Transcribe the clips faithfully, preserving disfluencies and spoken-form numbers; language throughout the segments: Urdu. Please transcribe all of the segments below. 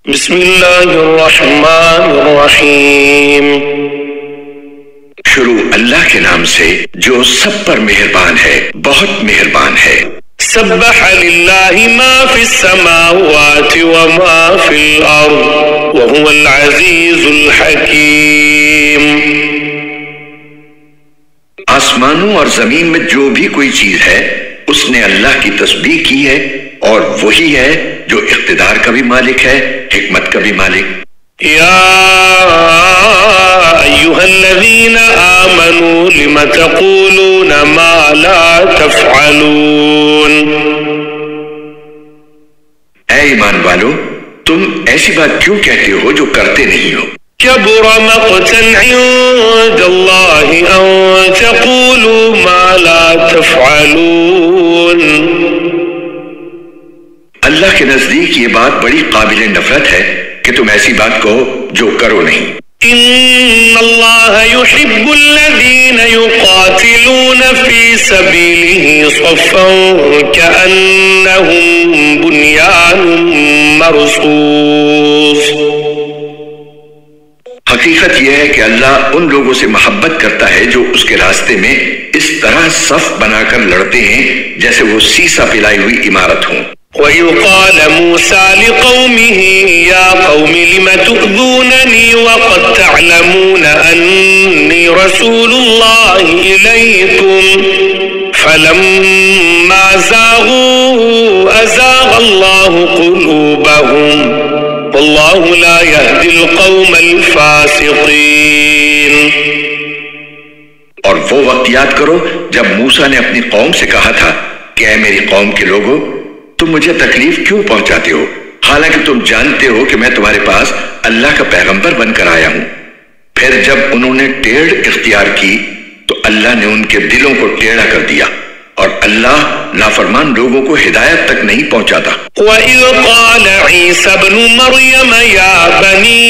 بسم اللہ الرحمن الرحیم. شروع اللہ کے نام سے جو سب پر مہربان ہے، بہت مہربان ہے. سبح للہ ما فی السماوات وما فی الارض وهو العزیز الحکیم. آسمانوں اور زمین میں جو بھی کوئی چیز ہے اس نے اللہ کی تسبیح کی ہے، اور وہی ہے جو اقتدار کا بھی مالک ہے، حکمت کا بھی مالک. یا ایھا الذین آمنوا لم تقولون ما لا تفعلون. اے ایمان والو، تم ایسی بات کیوں کہتے ہو جو کرتے نہیں ہو؟ کبر مقتا عند اللہ ان تقولوا ما لا تفعلون. اللہ کے نزدیک یہ بات بڑی قابل نفرت ہے کہ تم ایسی بات کہو جو کرو نہیں. ان اللہ يحب الذین یقاتلون فی سبیلہ صفا کأنہم بنیان مرصوص. حقیقت یہ ہے کہ اللہ ان لوگوں سے محبت کرتا ہے جو اس کے راستے میں اس طرح صف بنا کر لڑتے ہیں جیسے وہ سیسا پلائی ہوئی عمارت ہوں. وَإِذْ قَالَ مُوسَى لِقَوْمِهِ يَا قَوْمِ لِمَ تُؤْذُونَنِي وَقَدْ تَعْلَمُونَ أَنِّي رَسُولُ اللَّهِ إِلَيْكُمْ فَلَمَّا زَاغُوا أَزَاغَ اللَّهُ قُلُوبَهُمْ وَاللَّهُ لَا يَهْدِي الْقَوْمَ الْفَاسِقِينَ. اور وہ وقت یاد کرو جب موسیٰ نے اپنی قوم سے کہا تھا کہ اے میری قوم کے لوگوں، تم مجھے تکلیف کیوں پہنچاتے ہو حالانکہ تم جانتے ہو کہ میں تمہارے پاس اللہ کا پیغمبر بن کر آیا ہوں. پھر جب انہوں نے ٹیڑھ اختیار کی تو اللہ نے ان کے دلوں کو ٹیڑھا کر دیا، اور اللہ نافرمان لوگوں کو ہدایت تک نہیں پہنچاتا. وَإِذْ قَالَ عِيسَى ابْنُ مَرْيَمَ يَا بَنِي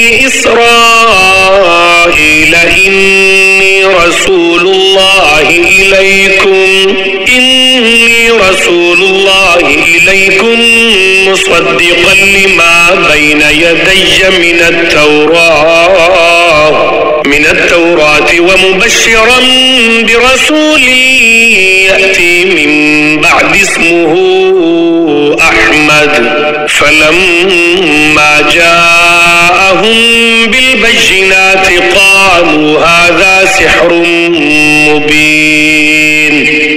إِسْرَائِيلَ إِنِّي رَسُولُ اللَّهِ إِلَيْكُمْ إِنِّي رَسُولُ اللَّهِ إِلَيْكُمْ مُصَدِّقًا لِمَا بَيْنَ يَدَيَّ مِنَ التَّوْرَاةِ من التوراة ومبشرا برسول يأتي من بعد اسمه أحمد فلما جاءهم بالبينات قالوا هذا سحر مبين.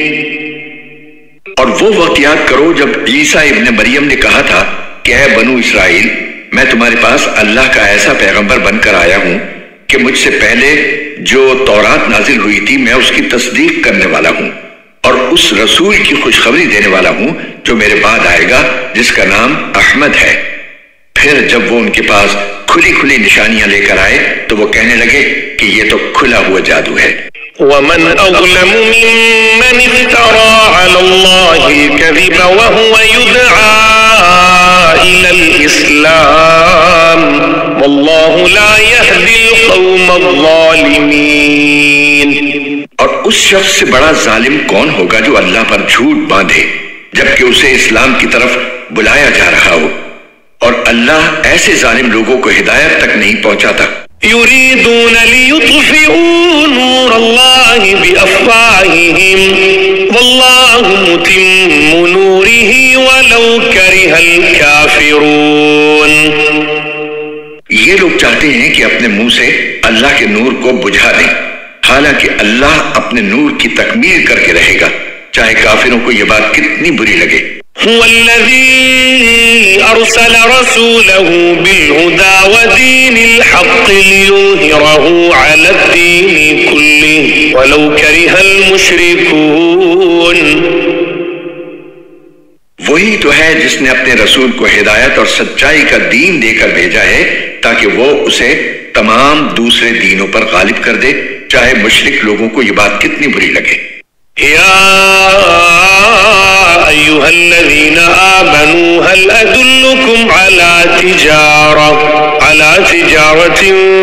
اور وہ وقت یاد کرو جب عیسیٰ ابن مریم نے کہا تھا کہ اے بنو اسرائیل، میں تمہارے پاس اللہ کا ایسا پیغمبر بن کر آیا ہوں کہ مجھ سے پہلے جو تورات نازل ہوئی تھی میں اس کی تصدیق کرنے والا ہوں، اور اس رسول کی خوشخبری دینے والا ہوں جو میرے بعد آئے گا جس کا نام احمد ہے. پھر جب وہ ان کے پاس کھلی کھلی نشانیاں لے کر آئے تو وہ کہنے لگے کہ یہ تو کھلا ہوا جادو ہے. وَمَنْ أَظْلَمُ مِمَّنِ افْتَرَى عَلَى اللَّهِ الْكَذِبَ وَهُوَ يُدْعَى إِلَى الْإِسْلَامِ وَاللَّهُ لَا يَهْدِي الْقَوْمَ الظَّالِمِينَ. اور اس شخص سے بڑا ظالم کون ہوگا جو اللہ پر جھوٹ باندھے جبکہ اسے اسلام کی طرف بلایا جا رہا ہو، اور اللہ ایسے ظالم لوگوں کو ہدایت تک نہیں پہنچاتا. يريدون ليطفئوا نور الله بأفواههم والله متم نوره ولو كره الكافرون. یہ لوگ چاہتے ہیں کہ اپنے منہ سے اللہ کے نور کو بجھا دیں، حالانکہ اللہ اپنے نور کی تکمیل کر کے رہے گا چاہے کافروں کو یہ بات کتنی بری لگے. هو الذي أرسل رسوله بالهدى ودين الحق ليظهره على الدين كله ولو كره المشركون. وہی تو ہے جس نے اپنے رسول کو ہدایت اور سچائی کا دین دے کر بھیجا ہے تاکہ وہ اسے تمام دوسرے دینوں پر غالب کر دے چاہے مشرک لوگوں کو یہ بات کتنی بری لگے. یا ایھا الذین آمنوا هل ادلکم علی تجارہ علی تجارۃ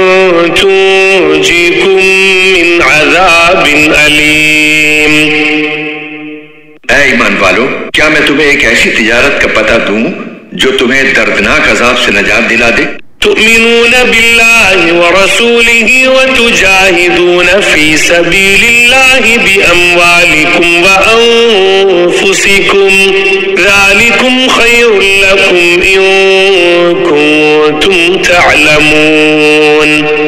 تنجیکم من عذاب علیم. اے ایمان والو، کیا میں تمہیں ایک ایسی تجارت کا پتہ دوں جو تمہیں دردناک عذاب سے نجات دلا دے؟ تؤمنون بالله ورسوله وتجاهدون في سبيل الله بأموالكم وأنفسكم ذلكم خير لكم إن كنتم تعلمون.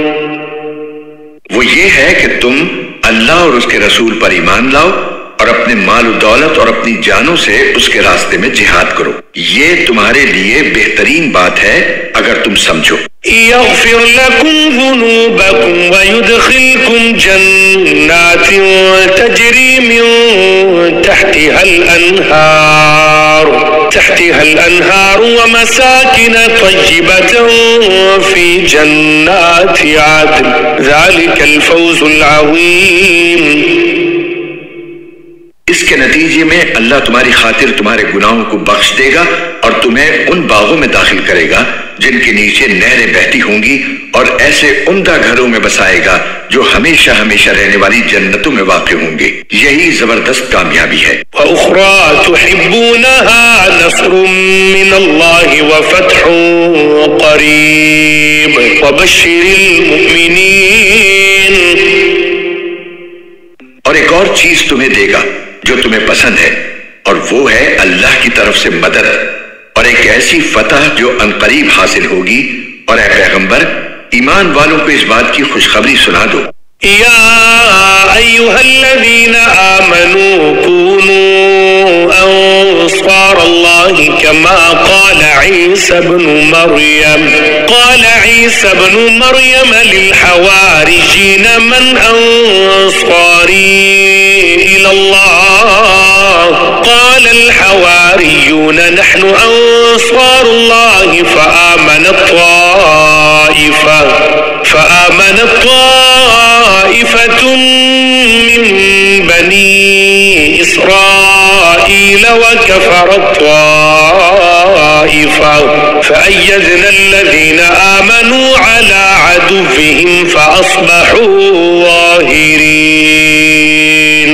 وہ یہ ہے کہ تم اللہ اور اس کے رسول پر ایمان لاؤ اور اپنے مال و دولت اور اپنی جانوں سے اس کے راستے میں جہاد کرو. یہ تمہارے لیے بہترین بات ہے اگر تم سمجھو. يغفر لكم ذنوبكم ويدخلكم جنات تجري من تحتها الأنهار تحتها الأنهار ومساكن طيبة في جنات عدن ذلك الفوز العظيم. اس کے نتیجے میں اللہ تمہاری خاطر تمہارے گناہوں کو بخش دے گا اور تمہیں ان باغوں میں داخل کرے گا جن کے نیچے نہریں بہتی ہوں گی اور ایسے عمدہ گھروں میں بسائے گا جو ہمیشہ ہمیشہ رہنے والی جنتوں میں واقع ہوں گے. یہی زبردست کامیابی ہے. وَأُخْرَى تُحِبُّونَهَا نَصْرٌ مِّنَ اللَّهِ وَفَتْحٌ قَرِيبٌ وَبَشِّرِ الْمُؤْمِنِينَ. اور ایک اور چیز تمہیں دے گا جو تمہیں پسند ہے اور وہ ہے اللہ کی طرف سے مدد اور ایک ایسی فتح جو عنقریب حاصل ہوگی. اور اے پیغمبر ایمان والوں کو اس بات کی خوشخبری سنا دو. یا ایھا الذین آمنوا كونوا انصار اللہ کما قال عیسی ابن مریم قال عیسی ابن مریم للحواریین من انصاری الی اللہ قال الحواریون نحن انصار اللہ فآمنت طائفہ فآمنت طائفة من بني إسرائيل وكفرت طائفة فأيدنا الذين آمنوا على عدوهم فأصبحوا ظاهرين.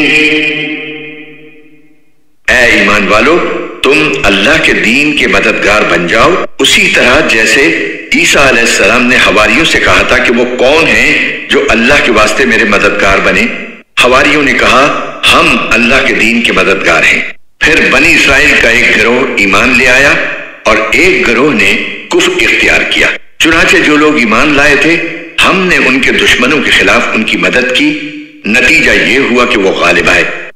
اے ایمان والو تم اللہ کے دین کے مددگار بن جاؤ اسی طرح جیسے عیسیٰ علیہ السلام نے حواریوں سے کہا تھا کہ وہ کون ہیں جو اللہ کے واسطے میرے مددگار بنے. حواریوں نے کہا ہم اللہ کے دین کے مددگار ہیں. پھر بنی اسرائیل کا ایک گروہ ایمان لے آیا اور ایک گروہ نے کفر اختیار کیا. چنانچہ جو لوگ ایمان لائے تھے ہم نے ان کے دشمنوں کے خلاف ان کی مدد کی. نتیجہ یہ ہوا کہ وہ غالب آئے.